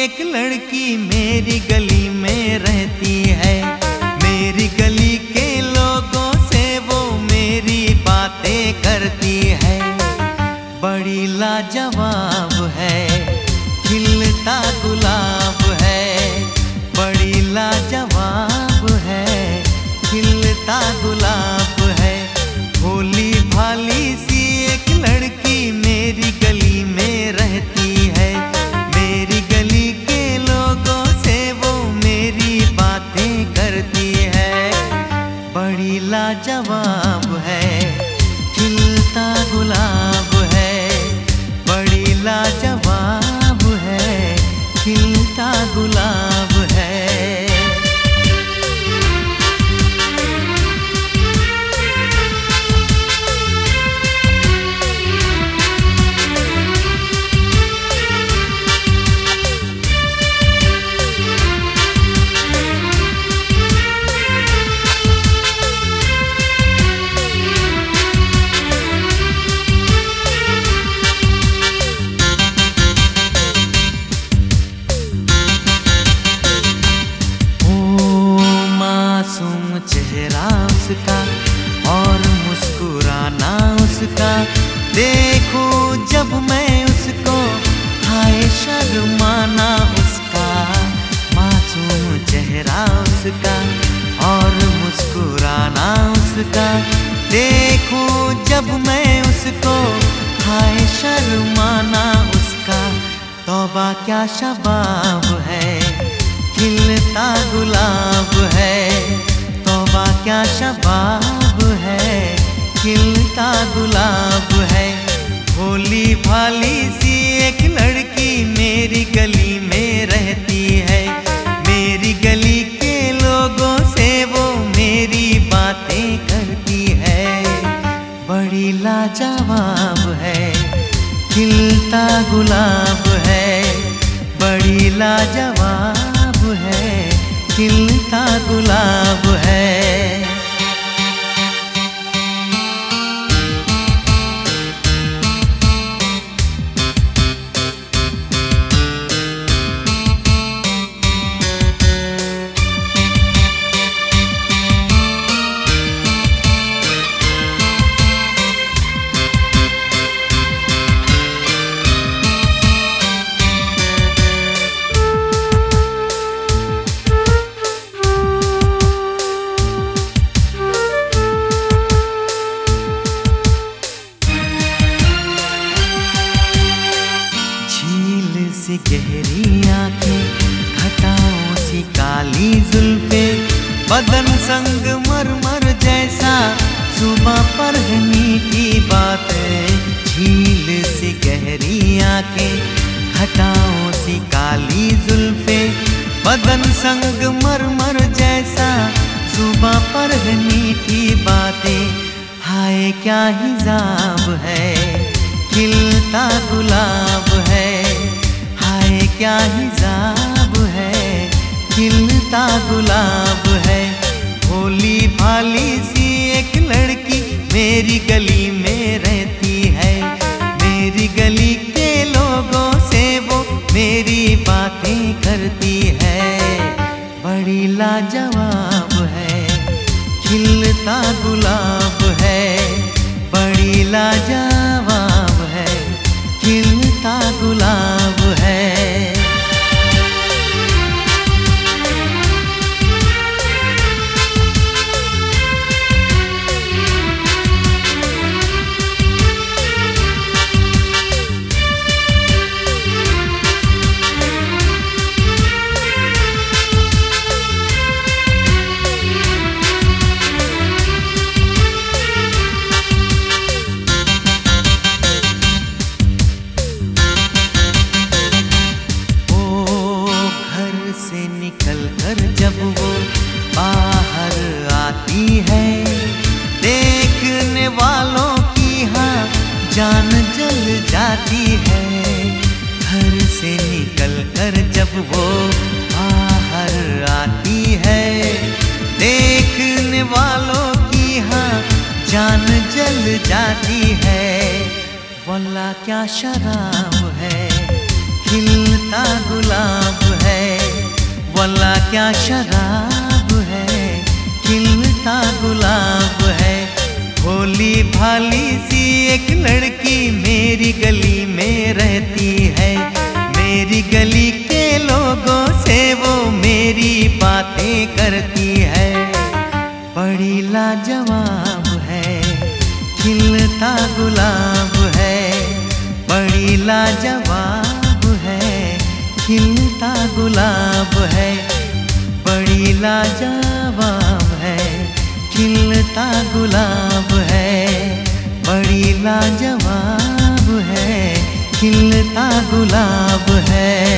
एक लड़की मेरी गली में रहती है। मेरी गली के लोगों से वो मेरी बातें करती है। बड़ी लाजवाब है, खिलता गुलाब है। बड़ी लाजवाब है, खिलता गुलाब है। भोली भाली सी एक लड़की मेरी गली में रहती है। मेरी गली के लोगों से वो मेरी बातें करती है। बड़ी लाजवाब है, खिलता गुलाब है। बड़ी लाजवाब है, खिलता गुलाब है। चेहरा उसका और मुस्कुराना उसका, देखूं जब मैं उसको हाय शर्माना उसका। मासूम चेहरा उसका और मुस्कुराना उसका, देखूं जब मैं उसको हाय शर्माना उसका। तौबा क्या शबाब है, खिलता गुलाब है। तौबा क्या शबाब है, खिलता गुलाब है। भोली भाली सी एक लड़की मेरी गली में रहती है। मेरी गली के लोगों से वो मेरी बातें करती है। बड़ी लाजवाब है, खिलता गुलाब है। बड़ी लाजवाब है, खिलता गुलाब है। सी गहरी आंखें, घटाओं सी काली जुल्फें, बदन संग मरमर जैसा, सुबह पर है मीठी बातें। झील सी गहरी आंखें, घटाओं सी काली जुल्फें, बदन संग मरमर जैसा, सुबह पर है मीठी बातें। हाय क्या हिजाब है, खिलता गुलाब है। क्या हिजाब है, खिलता गुलाब है। भोली भाली सी एक लड़की मेरी गली में रहती है। मेरी गली के लोगों से वो मेरी बातें करती है। बड़ी लाजवाब है, खिलता गुलाब है। बड़ी लाजवाब है, खिलता गुलाब है। निकल कर जब वो बाहर आती है, देखने वालों की हाँ जान जल जाती है। घर से निकल कर जब वो बाहर आती है, देखने वालों की हाँ जान जल जाती है। वल्लाह क्या शराब है, खिलता गुलाब है, वल्ला क्या शराब है, खिलता गुलाब है। भोली भाली सी एक लड़की मेरी गली में रहती है, मेरी गली के लोगों से वो मेरी बातें करती है। बड़ी लाजवाब है, खिलता गुलाब है, बड़ी लाजवाब है, खिलता गुलाब है, बड़ी लाजवाब है, खिलता गुलाब है, बड़ी लाजवाब है, खिलता गुलाब है।